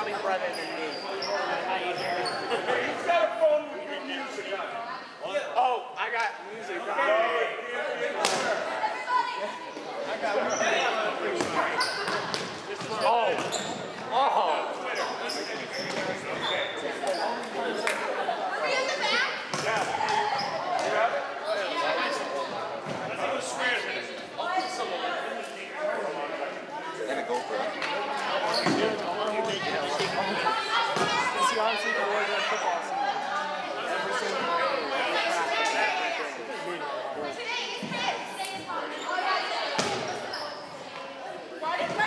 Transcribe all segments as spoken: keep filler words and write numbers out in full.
probably brother than me. He's got a phone with music on it. Oh, I got music on it. I got Oh. Oh. Are you in the back? Yeah. You have it? Let's do a square minute. And a GoPro. See, honestly, the word on football season. Every single day. Today is kids. Today is fun.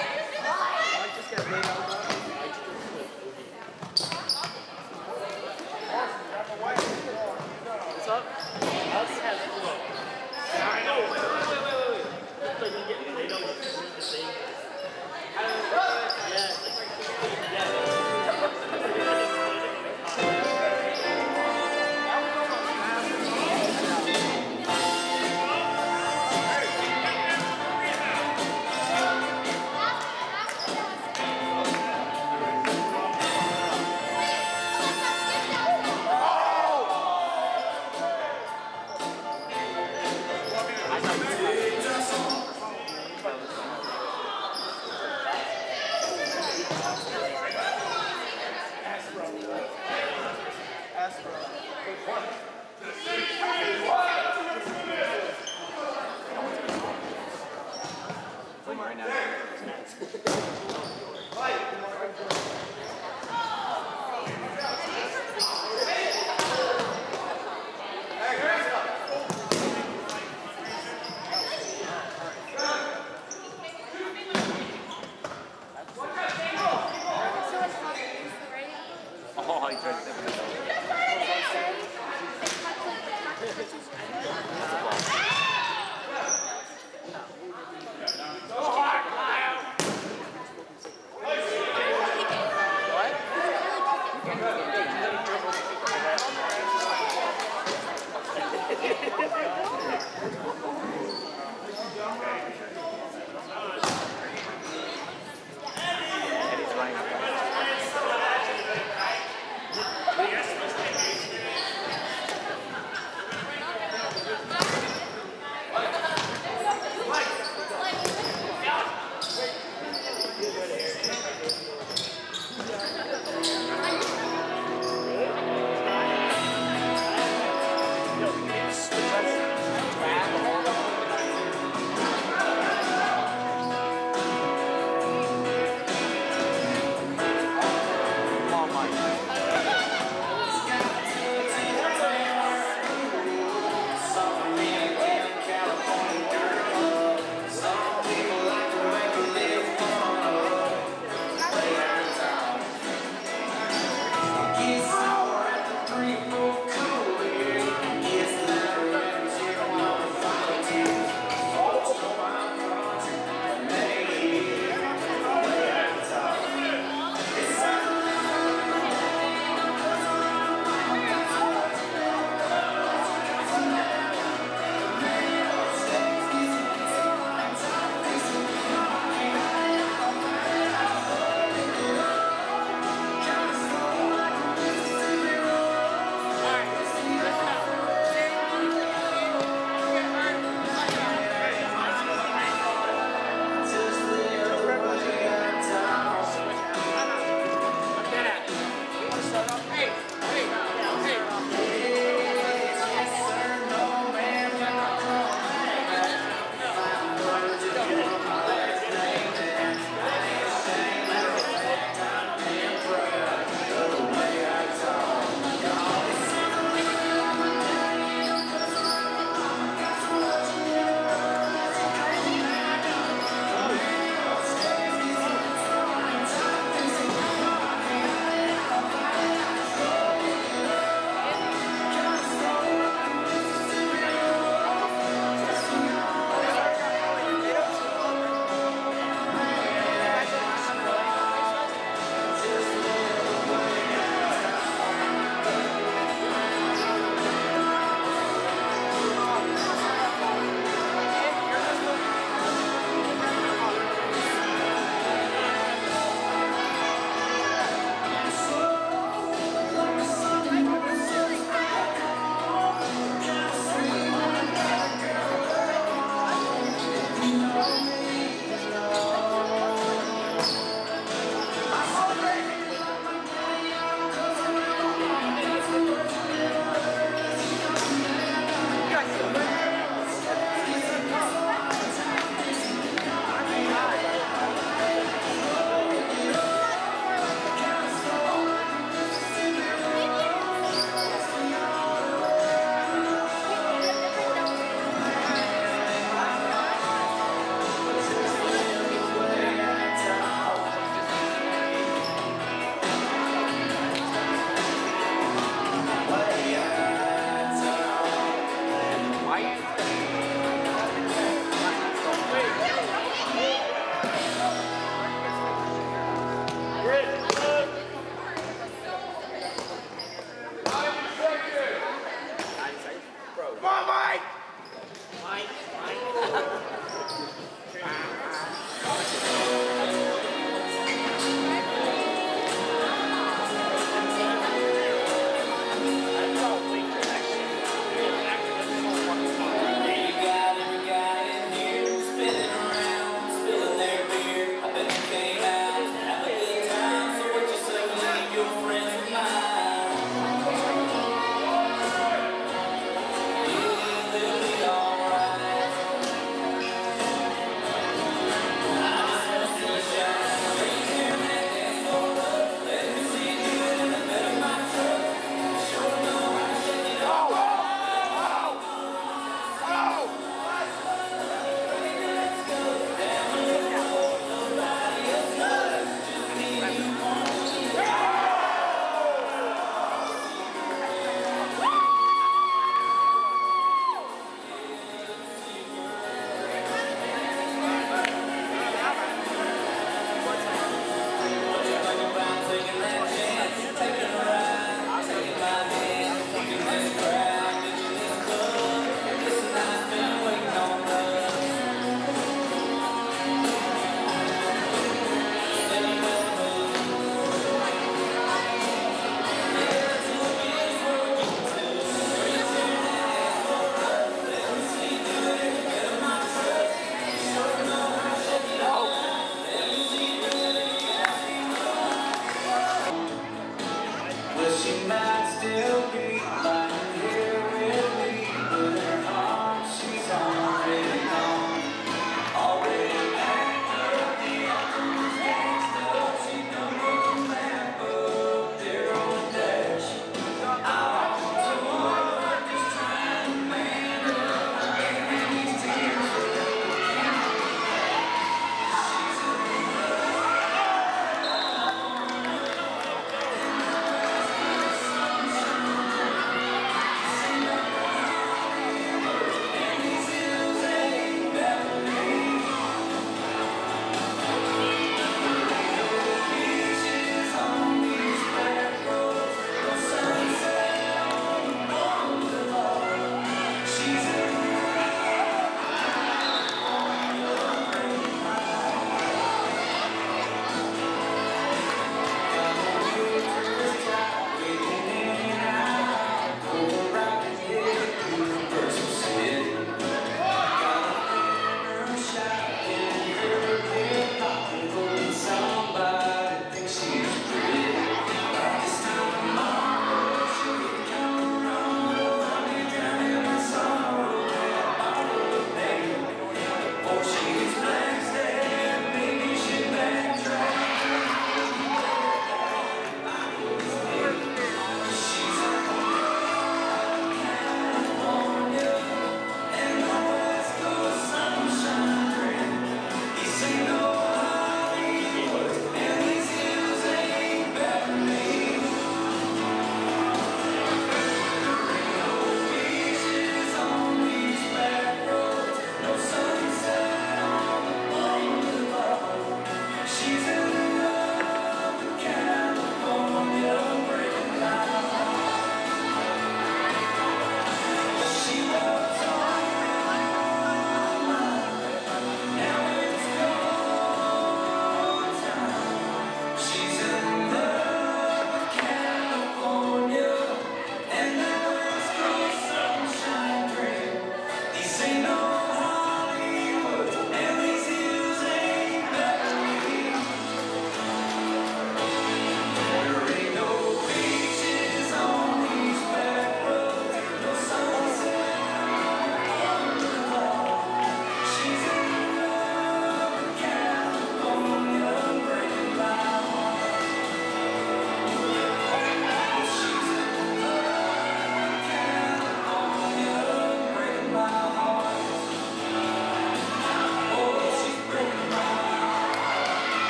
Spinning around, spilling their beer. I bet you came out to have a good time.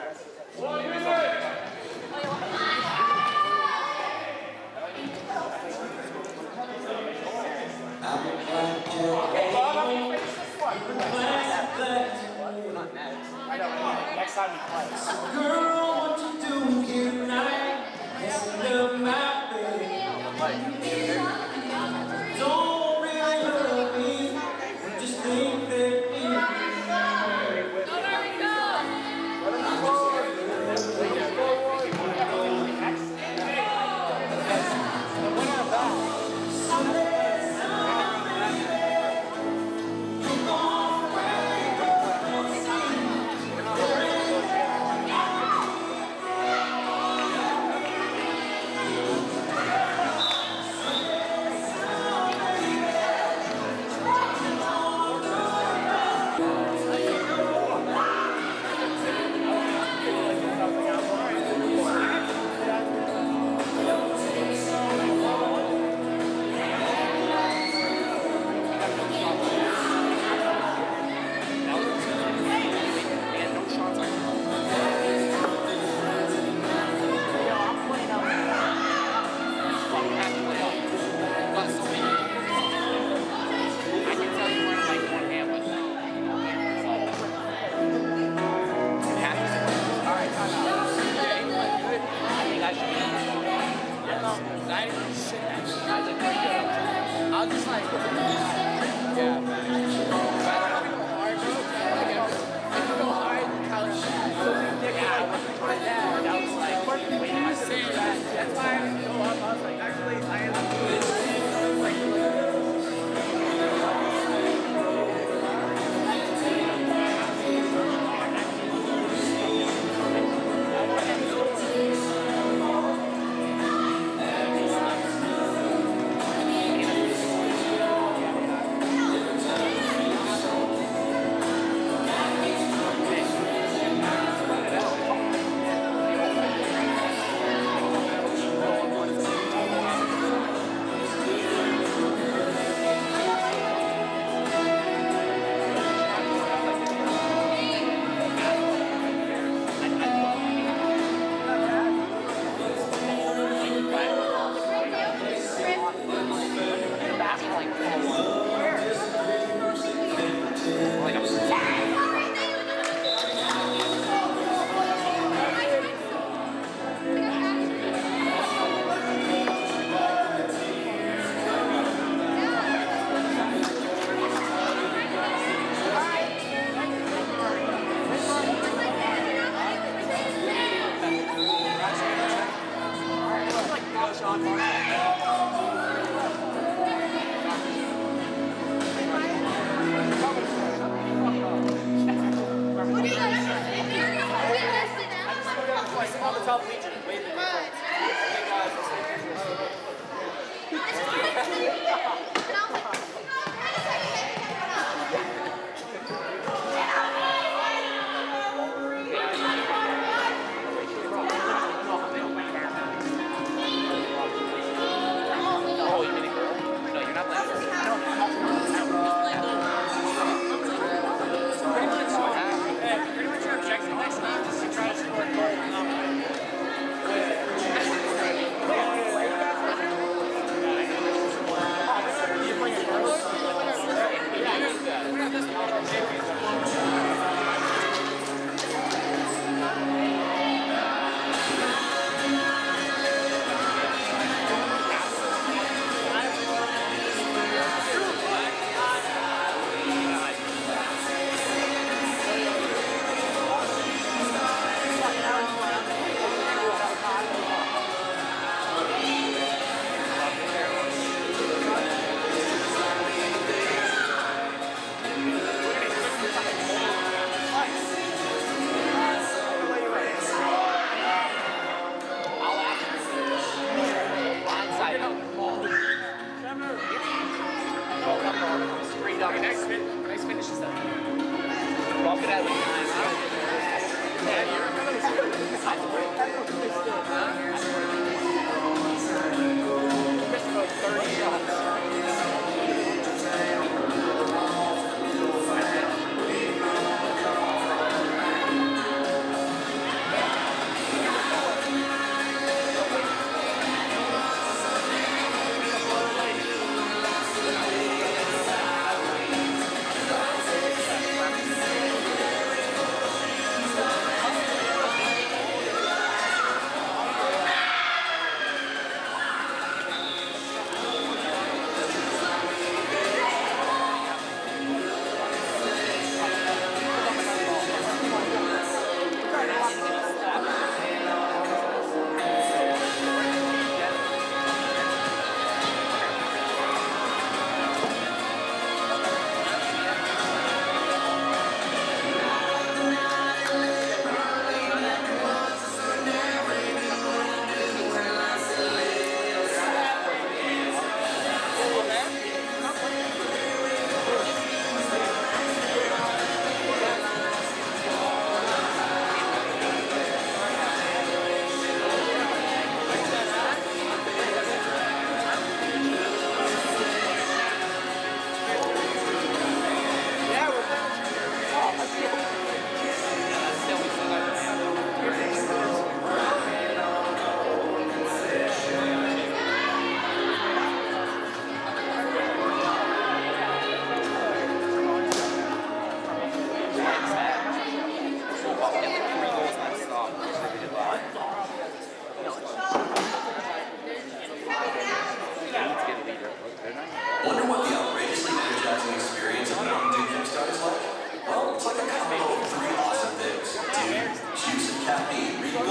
I know, next time we play. Girl, what you doing here tonight? Messing up my bed. Don't really love me. Just think that you. I'll just like, yeah, man. But I don't go hard, bro. Like, if you go hard, college, yeah, my dad, I was like, wait, I say that. That's why I didn't go up. I was like, actually, I am doing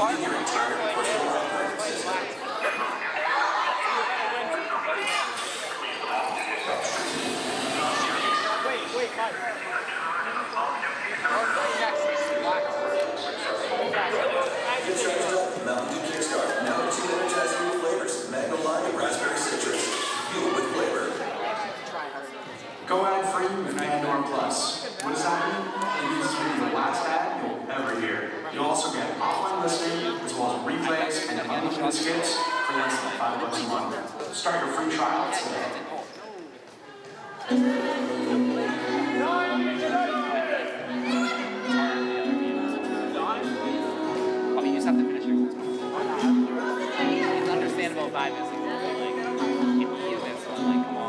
Wait, Mike. Mountain Dew Kickstart. Now two energizing new flavors. Mango lime and raspberry citrus. Fuel with flavor. Go ad free with Pandora Plus. What does that mean? It means it's going to be the last ad you'll ever hear. You'll also get offline listening, as well as replays and unlimited skits for less than five bucks a month. Start your free trial today. I mean, you just have to finish your goals. It's understandable if I miss it. Like, if you miss one, like, come on.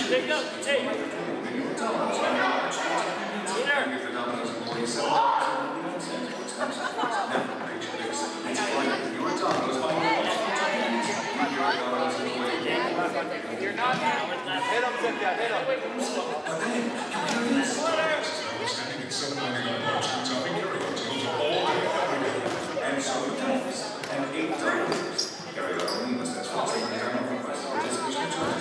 Take up. Hey. You're not now. Hit him, Cynthia. Hit him. Standing at seven ninety-nine bucks, topping carry-on tables are all and soda times and eight dollars. Carry-on only must have sponsored by Diamond Request participation charges.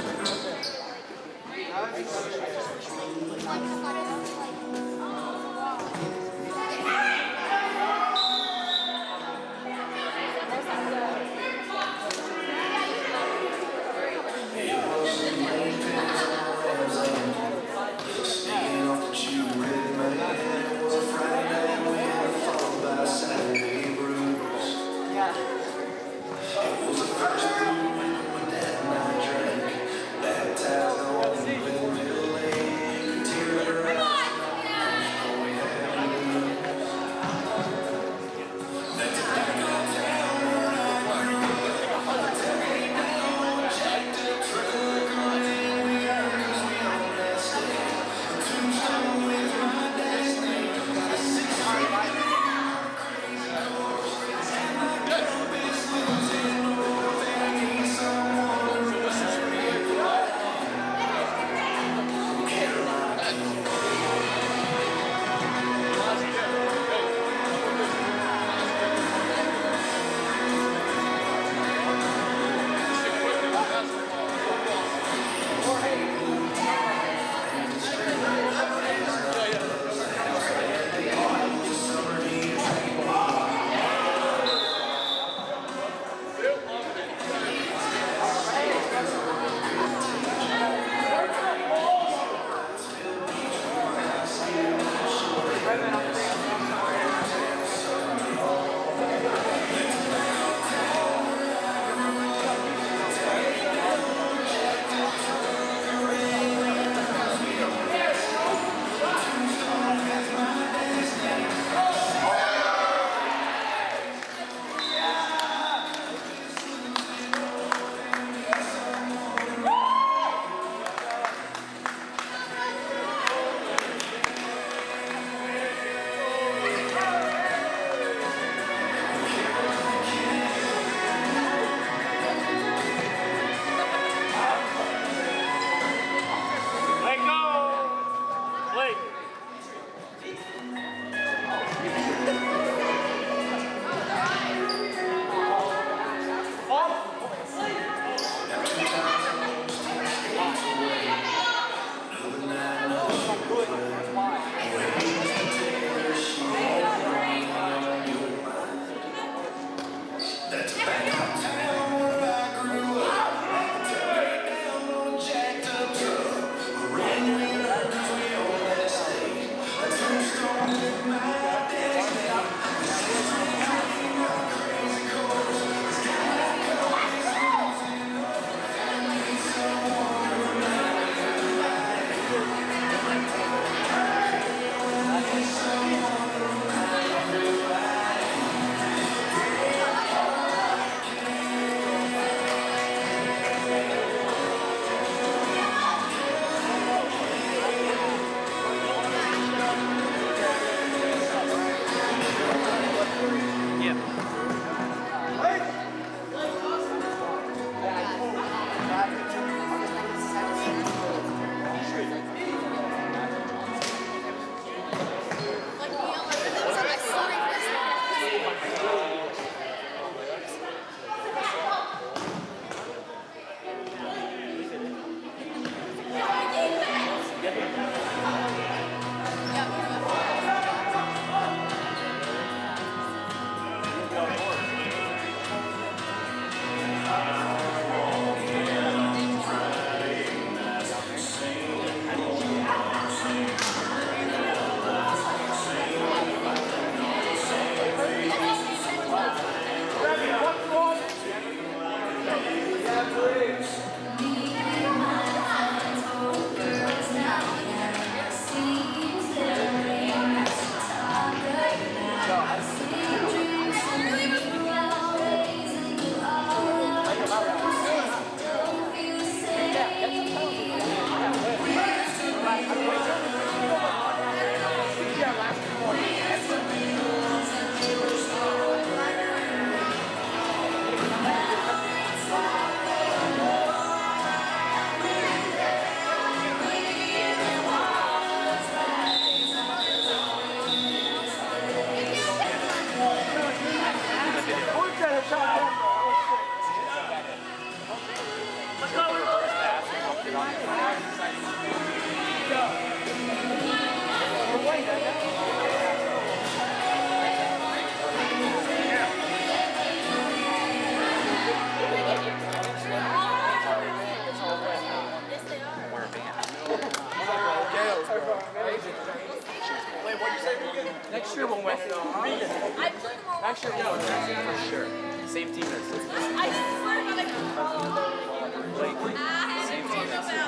next year we'll win it all. Next year we'll win it for sure. Same team as this. I swear that I can follow them. Like, same team as this.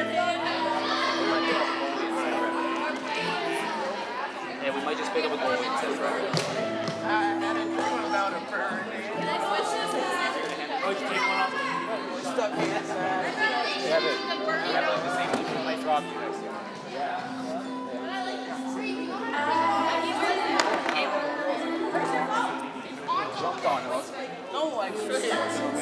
Yeah, we might just pick up a goal instead of Robert. I had a dream about a bird. Oh, you take one off? Stuck in that side. We have it. We have like the same team who might drop you guys. Yeah. Jumped on us. No, like, straight. And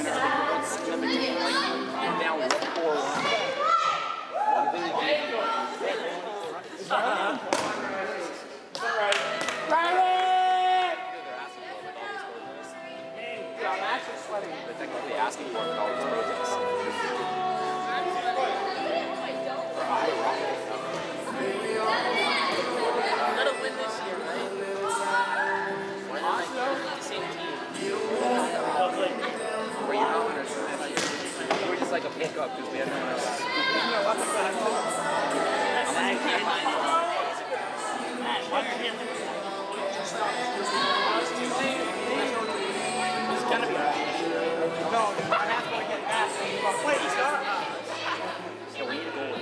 now we're four one. One thing you can't do. I'm actually sweating. They're technically asking for it with all these protests. We're gonna win this year, right? The same team. We're your owners. We're just like a pickup because we have no one else. He's gonna be right. No, dude, my hat's gonna get nasty. Wait, he's not. Yeah, we need a goal.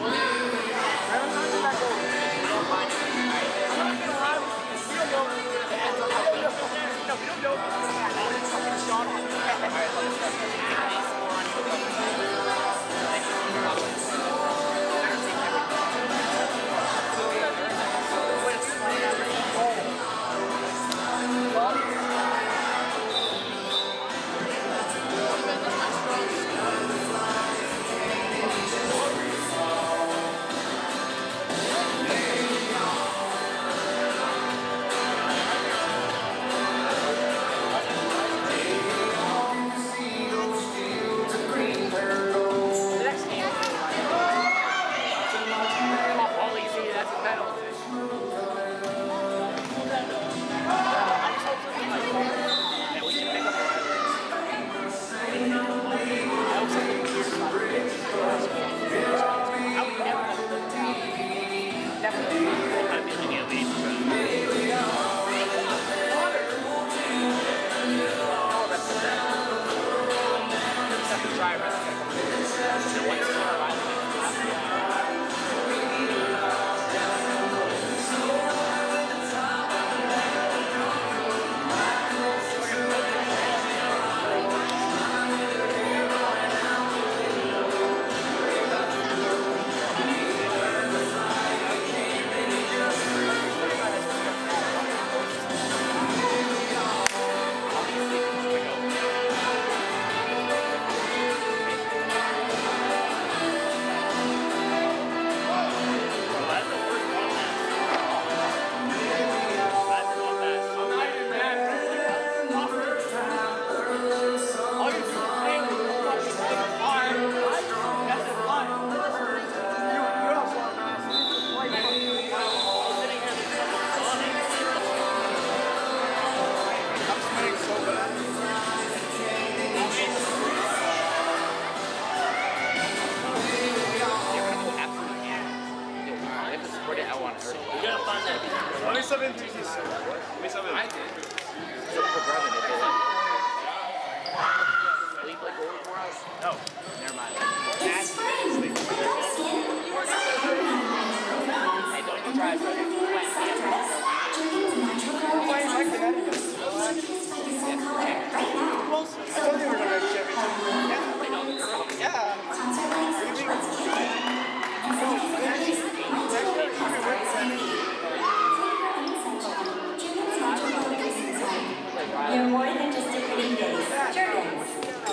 You're more than just a pretty face. Jordan.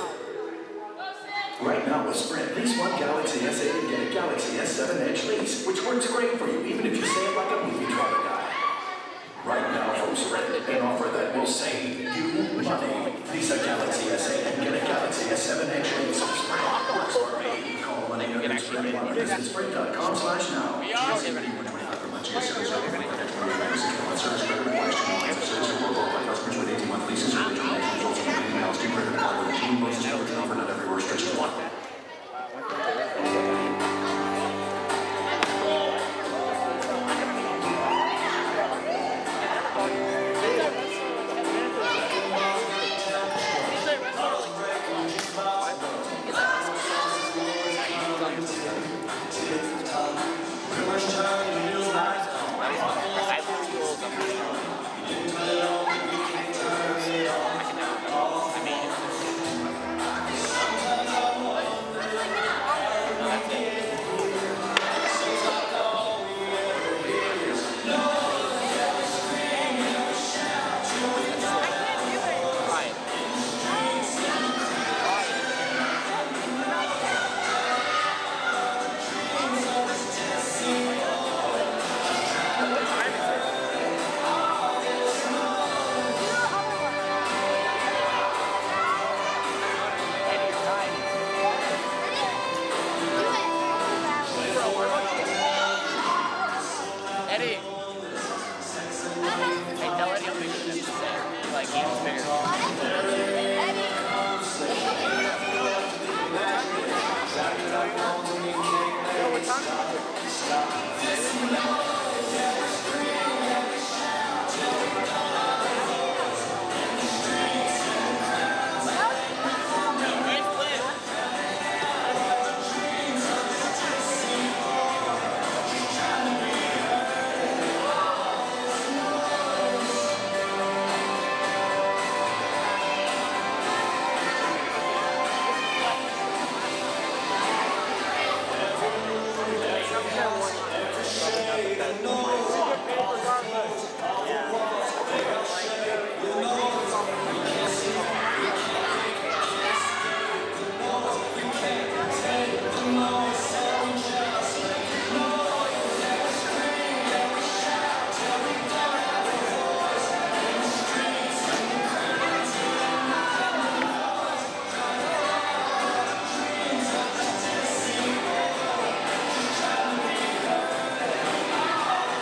Right now with Sprint, lease one Galaxy S eight and get a Galaxy S seven Edge lease, which works great for you even if you say it like a movie trailer guy. Right now from Sprint, an offer that will save you money. Lease a Galaxy S eight and get a Galaxy S seven Edge lease. Sprint works for me. Call one eight hundred Sprint one or visit sprint dot com slash now. We are. Service credit question, lines of service for local customers with eighteen month leases or return results from anything else. Do credit card with eighteen months is offered, not everywhere restrictions apply. Thank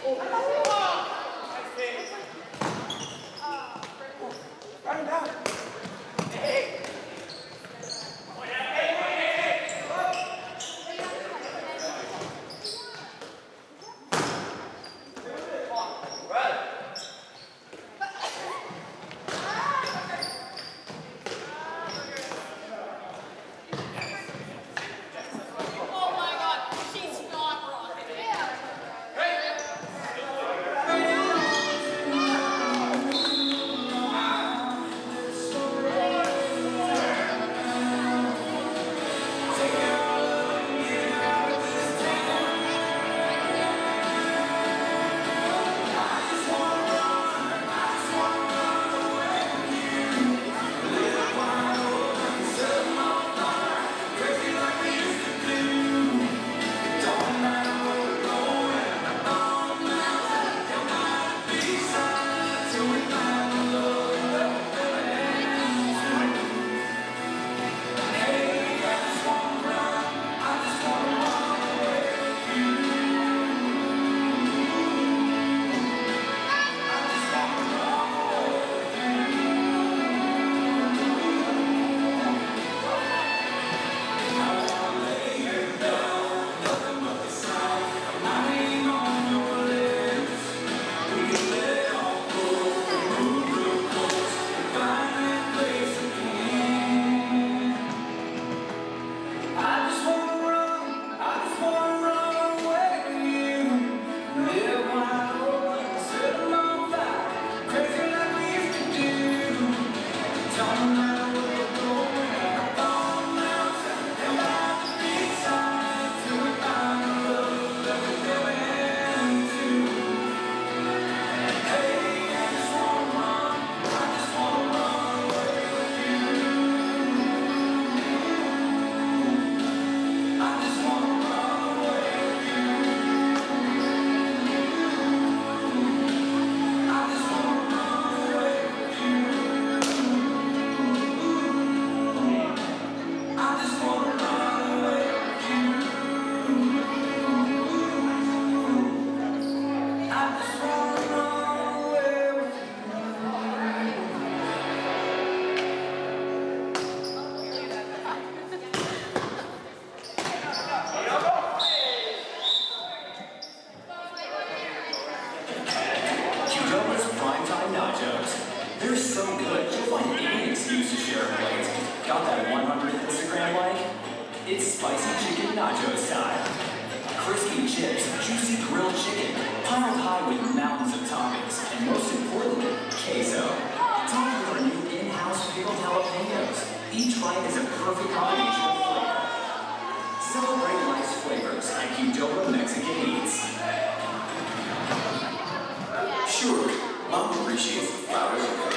They're so good, you'll find any excuse to share a plate. Got that one hundredth Instagram like? It's spicy chicken nacho style. Crispy chips, juicy grilled chicken, piled high with mountains of toppings, and most importantly, queso. Topped with our new in-house pickled jalapenos. Each bite is a perfect combination of flavor. Celebrate life's flavors at Qdoba Mexican Eats. Sure, Mom appreciates the flowers and